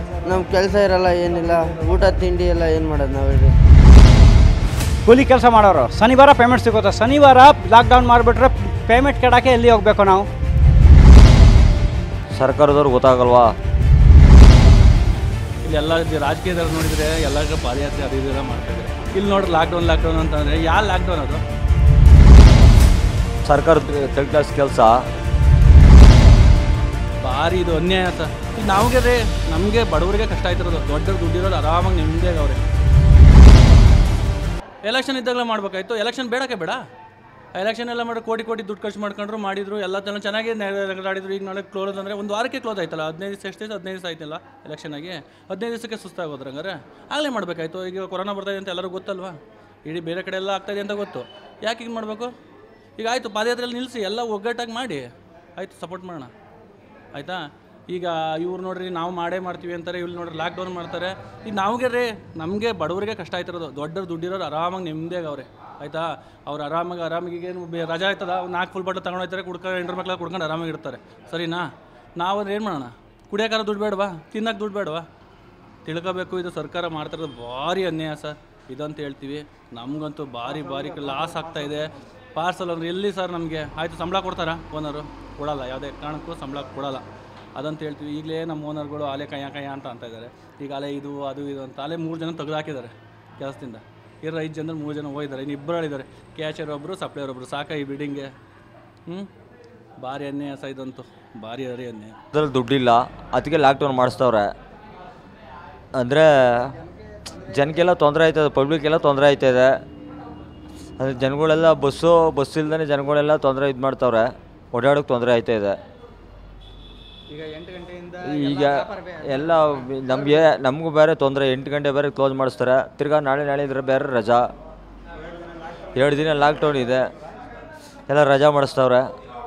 ನಮ್ಮ ಕೆಲಸ ಇರಲ್ಲ, ಏನಿಲ್ಲ, ಊಟ ತಿಂಡಿ ಎಲ್ಲ ಏನು ಮಾಡೋದು ನಾವು ಹೇಳಿ. ಕೂಲಿ ಕೆಲಸ ಮಾಡೋರು ಶನಿವಾರ ಪೇಮೆಂಟ್ ಸಿಗುತ್ತೆ. ಶನಿವಾರ ಲಾಕ್ಡೌನ್ ಮಾಡಿಬಿಟ್ರೆ ಪೇಮೆಂಟ್ ಕೆಡಕ್ಕೆ ಎಲ್ಲಿ ಹೋಗಬೇಕು ನಾವು? ಸರ್ಕಾರದವ್ರು ಗೊತ್ತಾಗಲ್ವಾ? ಇಲ್ಲೆಲ್ಲ ರಾಜಕೀಯದವ್ರು ನೋಡಿದರೆ ಎಲ್ಲರಿಗೂ ಪಾದಯಾತ್ರೆ ಅದು ಇದೆಲ್ಲ ಮಾಡ್ತಾಯಿದ್ದಾರೆ. ಇಲ್ಲಿ ನೋಡ್ರಿ ಲಾಕ್ಡೌನ್ ಅಂತಂದರೆ ಯಾವ ಲಾಕ್ಡೌನ್ ಅದು? ಸರ್ಕಾರದ ಥರ್ಡ್ ಕ್ಲಾಸ್ ಕೆಲಸ ಭಾರಿ ಇದು ಅನ್ಯಾಯ ಸರ್. ಈಗ ನಮಗೆ ಬಡವರಿಗೆ ಕಷ್ಟ ಆಯ್ತಿರೋದು. ದೊಡ್ಡ ದುಡ್ಡಿರೋರು ಆರಾಮಾಗಿ ನೆಮ್ಮದಿಯಾಗಿ ಅವ್ರೆ. ಎಲೆಕ್ಷನ್ ಇದ್ದಾಗಲೇ ಮಾಡ್ಬೇಕಾಯ್ತು. ಎಲೆಕ್ಷನ್ ಬೇಡಕ್ಕೆ ಬೇಡ. ಎಲೆಕ್ಷನ್ ಎಲ್ಲ ಮಾಡಿ ಕೋಟಿ ದುಡ್ಡು ಖರ್ಚು ಮಾಡ್ಕೊಂಡ್ರು, ಮಾಡಿದ್ರು, ಎಲ್ಲ ಚೆನ್ನಾಗಿ ನಡೆದಾಡಿದ್ರು. ಈಗ ನಾಳೆ ಕ್ಲೋಸ್ ಅಂದರೆ ಒಂದು ವಾರಕ್ಕೆ ಕ್ಲೋಸ್ ಆಯ್ತಲ್ಲ. 15 ದಿವಸ ಎಷ್ಟು ದಿವಸ? 15 ದಿವಸ ಆಯ್ತಲ್ಲ ಎಲೆಕ್ಷನಾಗಿ. 15 ದಿವಸಕ್ಕೆ ಸುಸ್ತಾಗೋದ್ರೆ ಹಂಗಾರೆ ಆಗಲೇ ಮಾಡಬೇಕಾಯ್ತು. ಈಗ ಕೊರೋನಾ ಬರ್ತಾಯಿದೆ ಅಂತ ಎಲ್ಲರೂ ಗೊತ್ತಲ್ವಾ? ಇಡೀ ಬೇರೆ ಕಡೆ ಎಲ್ಲ ಆಗ್ತಾಯಿದೆ ಅಂತ ಗೊತ್ತು. ಯಾಕೆ ಹಿಂಗೆ ಮಾಡಬೇಕು? ಈಗ ಆಯಿತು, ಪಾದಯಾತ್ರೆಯಲ್ಲಿ ನಿಲ್ಲಿಸಿ, ಎಲ್ಲ ಒಗ್ಗಟ್ಟಾಗಿ ಮಾಡಿ ಆಯಿತು, ಸಪೋರ್ಟ್ ಮಾಡೋಣ ಆಯಿತಾ. ಈಗ ಇವ್ರು ನೋಡ್ರಿ ನಾವು ಮಾಡ್ತೀವಿ ಅಂತಾರೆ, ಇವ್ರು ನೋಡ್ರಿ ಲಾಕ್ಡೌನ್ ಮಾಡ್ತಾರೆ. ಈಗ ನಮಗೆ ಬಡವರಿಗೆ ಕಷ್ಟ ಆಯ್ತಿರೋದು. ದೊಡ್ಡ ದುಡ್ಡಿರೋರು ಆರಾಮಾಗಿ ನೆಮ್ಮದಿಯಾಗಿ ಅವ್ರೆ ಆಯಿತಾ. ಅವ್ರು ಆರಾಮಾಗಿ ಏನು ರಜಾ ಆಯ್ತದ, 4 ಫುಲ್ ಬಾಟಲ್ ತೊಗೊಂಡೋಗ್ತಾರೆ, ಹೆಂಡ್ರ ಮಕ್ಳು ಕುಡ್ಕೊಂಡು ಆರಾಮಾಗಿ ಇರ್ತಾರೆ. ಸರಿನಾ? ನಾವಂದ್ರೆ ಏನು ಮಾಡೋಣ? ಕುಡಿಯೋಕ್ಕಾರ ದುಡ್ಡು ಬೇಡವಾ? ತಿನ್ನೋಕೆ ದುಡ್ಡು ಬೇಡವಾ? ತಿಳ್ಕೋಬೇಕು. ಇದು ಸರ್ಕಾರ ಮಾಡ್ತಿರೋದು ಭಾರಿ ಅನ್ಯಾಯ ಸರ್. ಇದಂತ ಹೇಳ್ತೀವಿ. ನಮಗಂತೂ ಭಾರಿ ಲಾಸ್ ಆಗ್ತಾಯಿದೆ. ಪಾರ್ಸಲ್ ಅಂದ್ರೆ ಎಲ್ಲಿ ಸರ್? ನಮಗೆ ಆಯಿತು, ಸಂಬಳ ಕೊಡ್ತಾರಾ ಓನರು? ಕೊಡಲ್ಲ. ಯಾವುದೇ ಕಾರಣಕ್ಕೂ ಸಂಬಳ ಕೊಡಲ್ಲ. ಅದಂತ ಹೇಳ್ತೀವಿ. ಈಗಲೇ ನಮ್ಮ ಓನರ್ಗಳು ಆಲೆ ಕಯ್ಯ ಅಂತ ಇದ್ದಾರೆ. ಈಗ ಆಲೆ ಇದು ಅದು ಅಂತ ಆಲೆ 3 ಜನ ತೆಗೆದುಹಾಕಿದ್ದಾರೆ ಕೆಲಸದಿಂದ. 5 ಜನರು 3 ಜನ ಹೋಗಿದ್ದಾರೆ. ಇನ್ನು 2 ಹೇಳಿದ್ದಾರೆ, ಕ್ಯಾಶರ್ ಒಬ್ಬರು, ಸಪ್ಲೈಯರ್ ಒಬ್ಬರು. ಸಾಕ ಈ ಬಿಲ್ಡಿಂಗ್ಗೆ? ಭಾರಿ ಅನ್ಯಾಯ ಸಹ ಇದಂತೂ, ಭಾರಿ ಅನ್ಯಾಯ. ಅದ್ರಲ್ಲಿ ದುಡ್ಡಿಲ್ಲ, ಅದಕ್ಕೆ ಲಾಕ್ಡೌನ್ ಮಾಡಿಸ್ತವ್ರೆ. ಅಂದರೆ ಜನಕ್ಕೆಲ್ಲ ತೊಂದರೆ ಆಯ್ತದೆ, ಪಬ್ಲಿಕ್ಕೆಲ್ಲ ತೊಂದರೆ ಆಯ್ತದೆ. ಅಂದರೆ ಜನಗಳೆಲ್ಲ ಬಸ್ ಇಲ್ದೇ ಜನಗಳೆಲ್ಲ ತೊಂದರೆ ಇದು ಮಾಡ್ತವ್ರೆ. ಓಡಾಡೋಕ್ಕೆ ತೊಂದರೆ ಆಯ್ತಾಯಿದೆ. ಈಗ ಎಲ್ಲ ನಮಗೂ ಬೇರೆ ತೊಂದರೆ. 8 ಗಂಟೆ ಬೇರೆ ಕ್ಲೋಸ್ ಮಾಡಿಸ್ತಾರೆ. ತಿರ್ಗಾ ನಾಳೆ ಇದ್ರೆ ಬೇರೆ ರಜಾ. 2 ದಿನ ಲಾಕ್ಡೌನ್ ಇದೆ, ಎಲ್ಲ ರಜಾ ಮಾಡಿಸ್ತವ್ರೆ.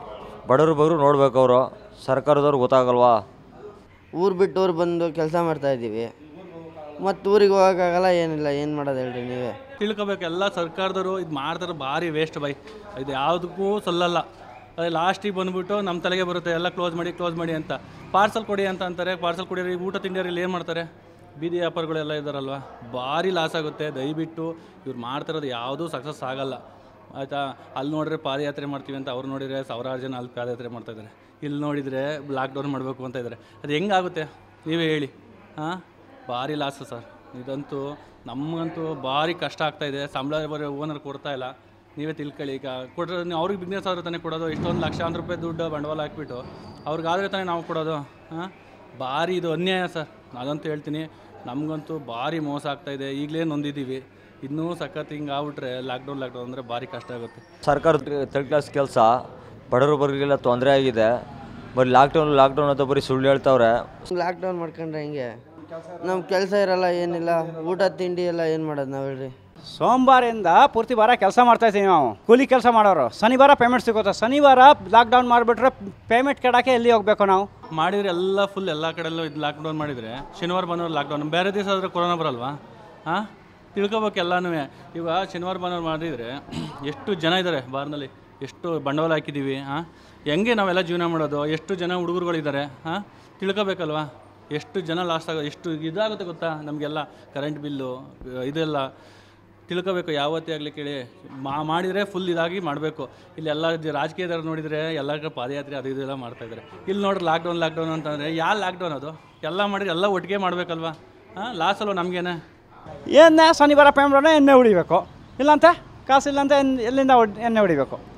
ಬಡವರು ನೋಡ್ಬೇಕು. ಅವರು ಸರ್ಕಾರದವ್ರು ಗೊತ್ತಾಗಲ್ವಾ? ಊರು ಬಿಟ್ಟು ಊರು ಬಂದು ಕೆಲಸ ಮಾಡ್ತಾಯಿದ್ದೀವಿ, ಮತ್ತು ಊರಿಗೆ ಹೋಗೋಕ್ಕಾಗಲ್ಲ, ಏನಿಲ್ಲ, ಏನು ಮಾಡೋದು ಹೇಳ್ರಿ ನೀವೇ. ತಿಳ್ಕೊಬೇಕು. ಎಲ್ಲ ಸರ್ಕಾರದವರು ಇದು ಮಾಡ್ತಾರೆ, ಭಾರಿ ವೇಸ್ಟ್ ಬೈ. ಇದು ಯಾವುದಕ್ಕೂ ಸಲ್ಲಲ್ಲ. ಅದೇ ಲಾಸ್ಟಿಗೆ ಬಂದುಬಿಟ್ಟು ನಮ್ಮ ತಲೆಗೆ ಬರುತ್ತೆ, ಎಲ್ಲ ಕ್ಲೋಸ್ ಮಾಡಿ ಅಂತ. ಪಾರ್ಸಲ್ ಕೊಡಿ ಅಂತ ಅಂತಾರೆ. ಪಾರ್ಸಲ್ ಕೊಡಿರಿ, ಊಟ ತಿಂಡಿಯವ್ರಲ್ಲಿ ಏನು ಮಾಡ್ತಾರೆ? ಬೀದಿ ವ್ಯಾಪಾರಗಳೆಲ್ಲ ಇದ್ದಾರಲ್ವ, ಭಾರಿ ಲಾಸ್ ಆಗುತ್ತೆ. ದಯವಿಟ್ಟು ಇವ್ರು ಮಾಡ್ತಿರೋದು ಯಾವುದೂ ಸಕ್ಸಸ್ ಆಗಲ್ಲ ಆಯಿತಾ. ಅಲ್ಲಿ ನೋಡಿದ್ರೆ ಪಾದಯಾತ್ರೆ ಮಾಡ್ತೀವಿ ಅಂತ, ಅವ್ರು ನೋಡಿದರೆ 1000 ಜನ ಅಲ್ಲಿ ಪಾದಯಾತ್ರೆ ಮಾಡ್ತಾಯಿದ್ದಾರೆ. ಇಲ್ಲಿ ನೋಡಿದರೆ ಲಾಕ್ಡೌನ್ ಮಾಡಬೇಕು ಅಂತ ಇದ್ದಾರೆ. ಅದು ಹೆಂಗಾಗುತ್ತೆ ನೀವೇ ಹೇಳಿ? ಭಾರಿ ಲಾಸು ಸರ್. ಇದಂತೂ ನಮಗಂತೂ ಭಾರಿ ಕಷ್ಟ ಆಗ್ತಾಯಿದೆ. ಸಂಬಳ ಬರೋ ಓನರ್ ಕೊಡ್ತಾಯಿಲ್ಲ. ನೀವೇ ತಿಳ್ಕೊಳ್ಳಿ. ಈಗ ಕೊಟ್ಟರೆ ಅವ್ರಿಗೆ ಬಿಸ್ನೆಸ್ ಆದರೂ ತಾನೇ ಕೊಡೋದು. ಇಷ್ಟೊಂದು ಲಕ್ಷಾಂತರ ರೂಪಾಯಿ ದುಡ್ಡು ಬಂಡವಾಳ ಹಾಕ್ಬಿಟ್ಟು ಅವ್ರಿಗಾದರೆ ತಾನೇ ನಾವು ಕೊಡೋದು. ಭಾರಿ ಇದು ಅನ್ಯಾಯ ಸರ್. ಅದಂತೂ ಹೇಳ್ತೀನಿ. ನಮಗಂತೂ ಭಾರಿ ಮೋಸ ಆಗ್ತಾಯಿದೆ. ಈಗಲೇ ನೊಂದಿದ್ದೀವಿ. ಇನ್ನೂ ಸಖತ್ ಹಿಂಗೆ ಆಗ್ಬಿಟ್ರೆ ಲಾಕ್ಡೌನ್ ಅಂದರೆ ಭಾರಿ ಕಷ್ಟ ಆಗುತ್ತೆ. ಸರ್ಕಾರದ ಥರ್ಡ್ ಕ್ಲಾಸ್ ಕೆಲಸ ಬಡವರಿಗೆಲ್ಲ ತೊಂದರೆ ಆಗಿದೆ. ಬರೀ ಲಾಕ್ಡೌನ್ ಅಂತ ಬರೀ ಸುಳ್ಳು ಹೇಳ್ತಾವ್ರೆ. ಲಾಕ್ಡೌನ್ ಮಾಡ್ಕೊಂಡ್ರೆ ಹಿಂಗೆ ನಮ್ಮ ಕೆಲಸ ಇರಲ್ಲ, ಏನಿಲ್ಲ, ಊಟ ತಿಂಡಿ ಎಲ್ಲ ಏನು ಮಾಡೋದು ನಾವು ಹೇಳ್ರಿ. ಸೋಮವಾರದಿಂದ ಪೂರ್ತಿ ವಾರ ಕೆಲಸ ಮಾಡ್ತಾಯಿದ್ದೀವಿ ನಾವು. ಕೂಲಿ ಕೆಲಸ ಮಾಡೋರು ಶನಿವಾರ ಪೇಮೆಂಟ್ ಸಿಗುತ್ತೆ. ಶನಿವಾರ ಲಾಕ್ಡೌನ್ ಮಾಡಿಬಿಟ್ರೆ ಪೇಮೆಂಟ್ ಕೆಡಕ್ಕೆ ಎಲ್ಲಿ ಹೋಗಬೇಕು ನಾವು? ಮಾಡಿದರೆ ಎಲ್ಲ ಫುಲ್ ಎಲ್ಲ ಕಡೆಯಲ್ಲೂ ಇದು ಲಾಕ್ಡೌನ್ ಮಾಡಿದರೆ ಶನಿವಾರ ಭಾನುವಾರ ಲಾಕ್ಡೌನ್. ಬೇರೆ ದಿವಸ ಆದರೆ ಕೊರೋನಾ ಬರಲ್ವಾ? ತಿಳ್ಕೊಬೇಕು ಎಲ್ಲನೂ. ಇವಾಗ ಶನಿವಾರ ಭಾನುವಾರ ಮಾಡಿದರೆ ಎಷ್ಟು ಜನ ಇದ್ದಾರೆ ಬಾರ್ನಲ್ಲಿ, ಎಷ್ಟು ಬಂಡವಾಳ ಹಾಕಿದ್ದೀವಿ. ಹೆಂಗೆ ನಾವೆಲ್ಲ ಜೀವನ ಮಾಡೋದು? ಎಷ್ಟು ಜನ ಹುಡುಗರುಗಳಿದ್ದಾರೆ? ತಿಳ್ಕೊಬೇಕಲ್ವಾ? ಎಷ್ಟು ಜನ ಲಾಸ್ ಆಗೋದು, ಎಷ್ಟು ಇದಾಗುತ್ತೆ ಗೊತ್ತಾ ನಮಗೆಲ್ಲ. ಕರೆಂಟ್ ಬಿಲ್ಲು ಇದೆಲ್ಲ ತಿಳ್ಕೊಬೇಕು. ಯಾವತ್ತೇ ಆಗಲಿ ಕೇಳಿ ಮಾಡಿದರೆ ಫುಲ್ ಇದಾಗಿ ಮಾಡಬೇಕು. ಇಲ್ಲೆಲ್ಲ ರಾಜಕೀಯದವ್ರು ನೋಡಿದರೆ ಎಲ್ಲರಿಗೂ ಪಾದಯಾತ್ರೆ ಅದು ಇದೆಲ್ಲ ಮಾಡ್ತಾಯಿದ್ದಾರೆ. ಇಲ್ಲಿ ನೋಡ್ರಿ ಲಾಕ್ಡೌನ್ ಅಂತಂದರೆ ಯಾವ ಲಾಕ್ಡೌನ್ ಅದು? ಎಲ್ಲ ಮಾಡಿದ್ರೆ ಎಲ್ಲ ಒಟ್ಟಿಗೆ ಮಾಡಬೇಕಲ್ವಾ? ಲಾಸ್ ಅಲ್ವ ನಮಗೇನೆ? ಶನಿವಾರ ಪೇಮೆಂಟ್ ಎಣ್ಣೆ ಹೊಡಿಬೇಕು, ಇಲ್ಲಂತ ಕಾಸಿಲ್ಲಂತ ಎಲ್ಲಿಂದ ಎಣ್ಣೆ ಹೊಡಿಬೇಕು?